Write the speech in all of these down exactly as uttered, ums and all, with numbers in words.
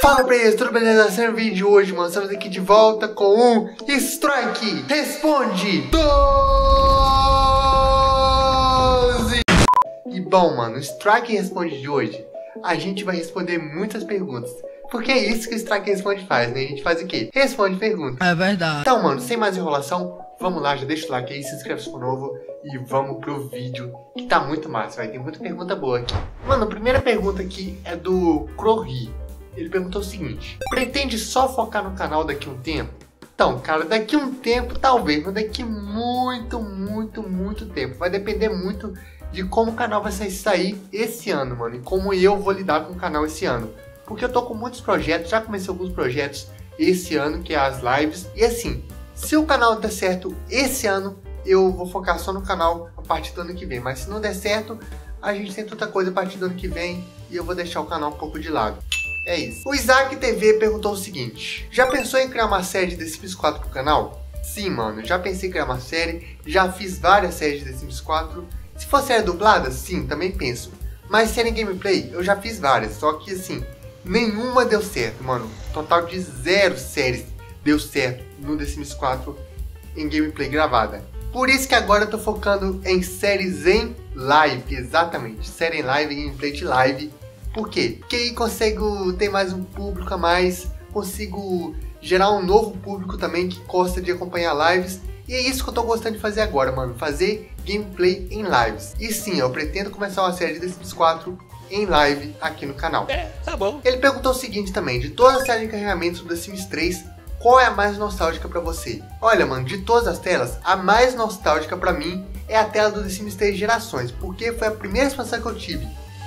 Fala players, tudo beleza? Nesse vídeo hoje, mano, estamos aqui de volta com um Strike Responde doze. E bom, mano, o Strike Responde de hoje, a gente vai responder muitas perguntas. Porque é isso que o Strike Responde faz, né? A gente faz o quê? Responde perguntas. É verdade. Então, mano, sem mais enrolação, vamos lá, já deixa o like aí, se inscreve se for novo e vamos pro vídeo, que tá muito massa, vai ter muita pergunta boa aqui. Mano, a primeira pergunta aqui é do Crowry. Ele perguntou o seguinte: pretende só focar no canal daqui a um tempo? Então, cara, daqui a um tempo talvez, mas daqui muito, muito, muito tempo. Vai depender muito de como o canal vai sair esse ano, mano, e como eu vou lidar com o canal esse ano. Porque eu tô com muitos projetos, já comecei alguns projetos esse ano, que é as lives. E assim, se o canal der certo esse ano, eu vou focar só no canal a partir do ano que vem. Mas se não der certo, a gente tem outra coisa a partir do ano que vem e eu vou deixar o canal um pouco de lado. É isso. O Isaac T V perguntou o seguinte: já pensou em criar uma série de The Sims quatro pro canal? Sim, mano, já pensei em criar uma série, já fiz várias séries de The Sims quatro. Se for série dublada, sim, também penso. Mas série em gameplay, eu já fiz várias, só que assim, nenhuma deu certo, mano. Total de zero séries deu certo no The Sims quatro em gameplay gravada. Por isso que agora eu tô focando em séries em live, exatamente. Série em live, gameplay de live. Por quê? Porque aí consigo ter mais um público a mais, consigo gerar um novo público também que gosta de acompanhar lives. E é isso que eu tô gostando de fazer agora, mano. Fazer gameplay em lives. E sim, eu pretendo começar uma série de The Sims quatro em live aqui no canal. É, tá bom. Ele perguntou o seguinte também: de todas as telas de carregamento do The Sims três, qual é a mais nostálgica pra você? Olha, mano, de todas as telas, a mais nostálgica pra mim é a tela do The Sims três Gerações, porque foi a primeira expansão que eu tive.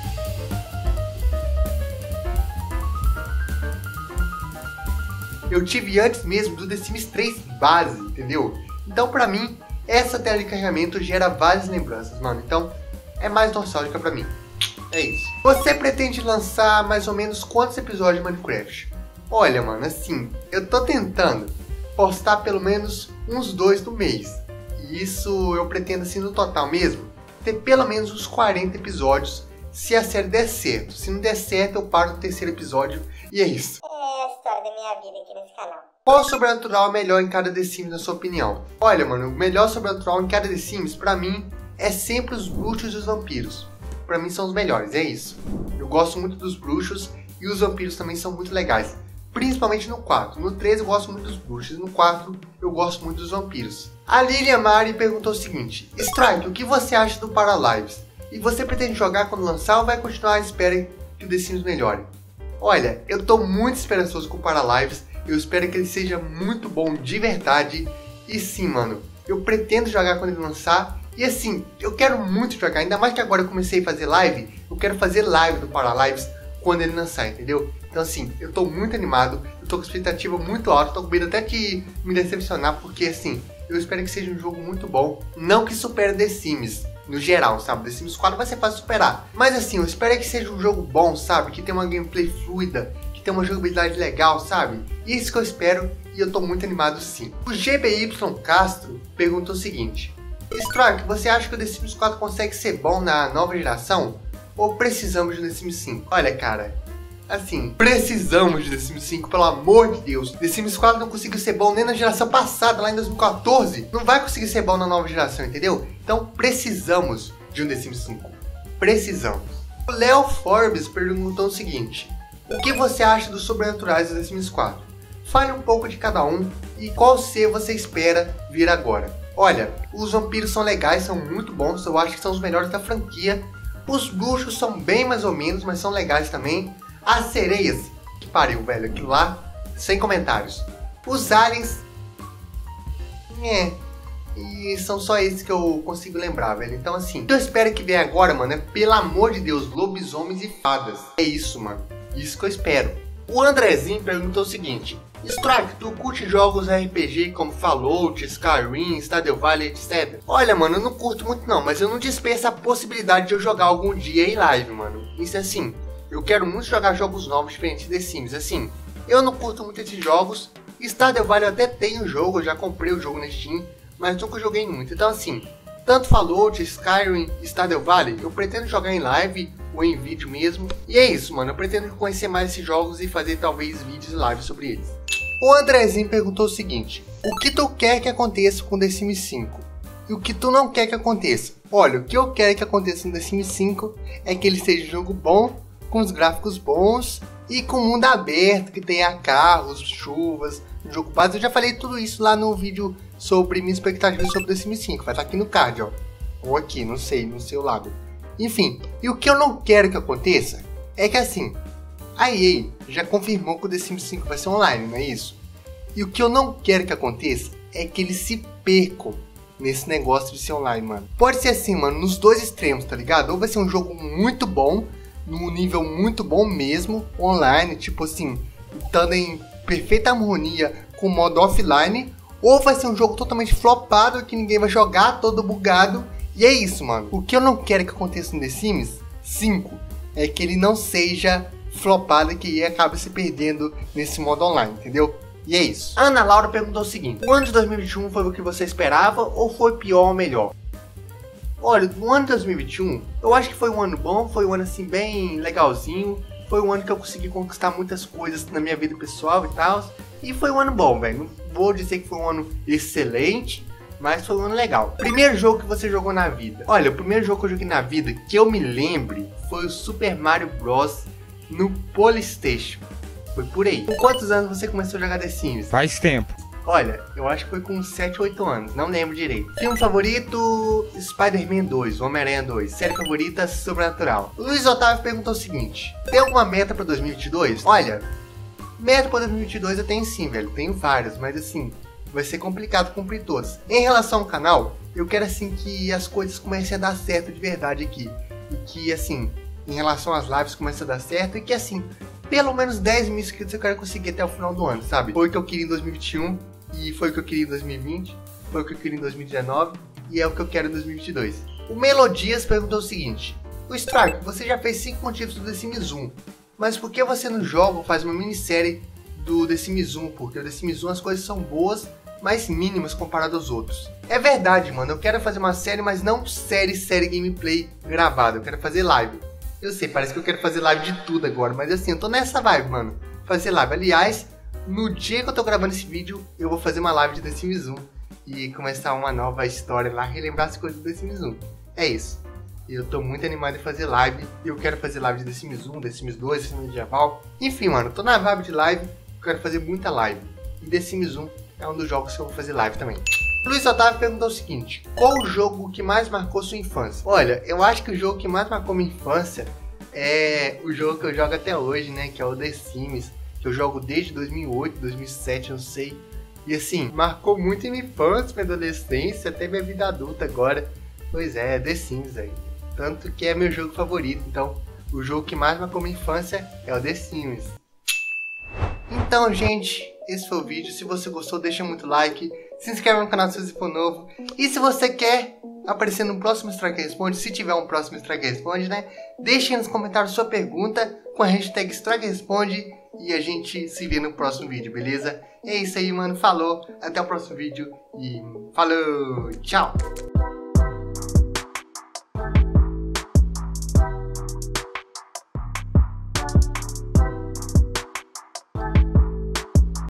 Eu tive antes mesmo do The Sims três base, entendeu? Então pra mim, essa tela de carregamento gera várias lembranças, mano. Então, é mais nostálgica pra mim. É isso. Você pretende lançar mais ou menos quantos episódios de Minecraft? Olha, mano, assim, eu tô tentando postar pelo menos uns dois no mês. E isso eu pretendo, assim, no total mesmo, ter pelo menos uns quarenta episódios, se a série der certo. Se não der certo, eu paro no terceiro episódio e é isso. É a história da minha vida aqui nesse canal. Qual sobrenatural é melhor em cada The Sims, na sua opinião? Olha, mano, o melhor sobrenatural em cada The Sims, pra mim, é sempre os bruxos e os vampiros. Pra mim são os melhores, é isso. Eu gosto muito dos bruxos e os vampiros também são muito legais. Principalmente no quatro. No três eu gosto muito dos bruxos, no quatro eu gosto muito dos vampiros. A Lilian Mari perguntou o seguinte: Strike, o que você acha do Paralives? E você pretende jogar quando lançar ou vai continuar à espera que o The Sims melhore? Olha, eu tô muito esperançoso com o Paralives. Eu espero que ele seja muito bom de verdade. E sim, mano, eu pretendo jogar quando ele lançar. E assim, eu quero muito jogar, ainda mais que agora eu comecei a fazer live. Eu quero fazer live do Paralives quando ele lançar, entendeu? Então assim, eu tô muito animado, eu tô com expectativa muito alta, tô com medo até de me decepcionar, porque assim, eu espero que seja um jogo muito bom. Não que supere The Sims, no geral, sabe? The Sims quatro vai ser fácil superar. Mas assim, eu espero que seja um jogo bom, sabe? Que tenha uma gameplay fluida, que tenha uma jogabilidade legal, sabe? Isso que eu espero e eu tô muito animado sim. O G B Y Castro perguntou o seguinte: Strike, você acha que o The Sims quatro consegue ser bom na nova geração? Ou precisamos de The Sims cinco? Olha, cara, assim, precisamos de The Sims cinco, pelo amor de Deus. The Sims quatro não conseguiu ser bom nem na geração passada, lá em dois mil e quatorze. Não vai conseguir ser bom na nova geração, entendeu? Então precisamos de um The Sims cinco. Precisamos. O Léo Forbes perguntou o seguinte: o que você acha dos sobrenaturais do The Sims quatro? Fale um pouco de cada um e qual ser você espera vir agora. Olha, os vampiros são legais, são muito bons, eu acho que são os melhores da franquia. Os bruxos são bem mais ou menos, mas são legais também. As sereias, que pariu, velho, aquilo lá, sem comentários. Os aliens, é, e são só esses que eu consigo lembrar, velho. Então assim, o que eu espero que venha agora, mano, é, pelo amor de Deus, lobisomens e fadas. É isso, mano, isso que eu espero. O Andrezinho perguntou o seguinte: Strike, tu curte jogos R P G como Fallout, Skyrim, Stardew Valley, etcétera? Olha, mano, eu não curto muito não, mas eu não dispenso a possibilidade de eu jogar algum dia em live, mano. Isso é assim, eu quero muito jogar jogos novos diferentes de The Sims. Assim, eu não curto muito esses jogos. Stardew Valley eu até tenho o jogo, eu já comprei o jogo na Steam, mas nunca joguei muito. Então assim, Tanto Fallout, Skyrim e Stardew Valley, eu pretendo jogar em live ou em vídeo mesmo. E é isso, mano, eu pretendo conhecer mais esses jogos e fazer talvez vídeos e lives sobre eles. O Andrezinho perguntou o seguinte: o que tu quer que aconteça com The Sims cinco? E o que tu não quer que aconteça? Olha, o que eu quero que aconteça no The Sims cinco é que ele seja um jogo bom, com os gráficos bons e com mundo aberto, que tenha carros, chuvas, um jogo base. Eu já falei tudo isso lá no vídeo sobre minha expectativa sobre The Sims cinco. Vai estar aqui no card, ó. Ou aqui, não sei, no seu lado. Enfim, e o que eu não quero que aconteça é que assim, a E A já confirmou que o The Sims cinco vai ser online, não é isso? E o que eu não quero que aconteça é que eles se percam nesse negócio de ser online, mano. Pode ser assim, mano, nos dois extremos, tá ligado? Ou vai ser um jogo muito bom, num nível muito bom mesmo, online, tipo assim, estando em perfeita harmonia com o modo offline, ou vai ser um jogo totalmente flopado, que ninguém vai jogar, todo bugado. E é isso, mano. O que eu não quero que aconteça no The Sims cinco é que ele não seja flopado e que acabe se perdendo nesse modo online, entendeu? E é isso. A Ana Laura perguntou o seguinte: o ano de dois mil e vinte e um foi o que você esperava ou foi pior ou melhor? Olha, no ano de dois mil e vinte e um, eu acho que foi um ano bom, foi um ano assim bem legalzinho. Foi um ano que eu consegui conquistar muitas coisas na minha vida pessoal e tal. E foi um ano bom, velho. Não vou dizer que foi um ano excelente, mas foi um ano legal. Primeiro jogo que você jogou na vida? Olha, o primeiro jogo que eu joguei na vida, que eu me lembre, foi o Super Mario Bros. No PlayStation. Foi por aí. Com quantos anos você começou a jogar The Sims? Faz tempo. Olha, eu acho que foi com sete, oito anos, não lembro direito. Filme favorito: Spider-Man dois, Homem-Aranha dois. Série favorita: Sobrenatural. O Luiz Otávio perguntou o seguinte: tem alguma meta pra dois mil e vinte e dois? Olha, meta pra dois mil e vinte e dois eu tenho sim, velho. Tenho várias, mas assim, vai ser complicado cumprir todas. Em relação ao canal, eu quero assim que as coisas comecem a dar certo de verdade aqui. E que assim, em relação às lives comecem a dar certo e que assim, pelo menos dez mil inscritos eu quero conseguir até o final do ano, sabe? Foi o que eu queria em dois mil e vinte e um, e foi o que eu queria em dois mil e vinte, foi o que eu queria em dois mil e dezenove, e é o que eu quero em dois mil e vinte e dois. O Melodias perguntou o seguinte: o Strike, você já fez cinco motivos do The Sims um, mas por que você no jogo faz uma minissérie do The Sims um? Porque o The Sims um as coisas são boas, mas mínimas comparado aos outros. É verdade, mano, eu quero fazer uma série, mas não série, série gameplay gravada, eu quero fazer live. Eu sei, parece que eu quero fazer live de tudo agora, mas assim, eu tô nessa vibe, mano. Fazer live. Aliás, no dia que eu tô gravando esse vídeo, eu vou fazer uma live de The Sims um e começar uma nova história lá, relembrar as coisas do The Sims um. É isso. Eu tô muito animado em fazer live, e eu quero fazer live de The Sims um, The Sims dois, The Sims Medieval. Enfim, mano, tô na vibe de live, eu quero fazer muita live. E The Sims um é um dos jogos que eu vou fazer live também. Luiz Otávio perguntou o seguinte: qual o jogo que mais marcou sua infância? Olha, eu acho que o jogo que mais marcou minha infância é o jogo que eu jogo até hoje, né? Que é o The Sims, que eu jogo desde dois mil e oito, dois mil e sete, não sei. E assim, marcou muito em minha infância, minha adolescência, até minha vida adulta agora. Pois é, The Sims aí. Tanto que é meu jogo favorito. Então, o jogo que mais marcou minha infância é o The Sims. Então, gente, esse foi o vídeo. Se você gostou, deixa muito like. Se inscreve no canal se você for novo. E se você quer aparecer no próximo Strike Responde, se tiver um próximo Strike Responde, né? Deixe aí nos comentários sua pergunta com a hashtag Strike Responde e a gente se vê no próximo vídeo, beleza? É isso aí, mano. Falou, até o próximo vídeo e falou, tchau!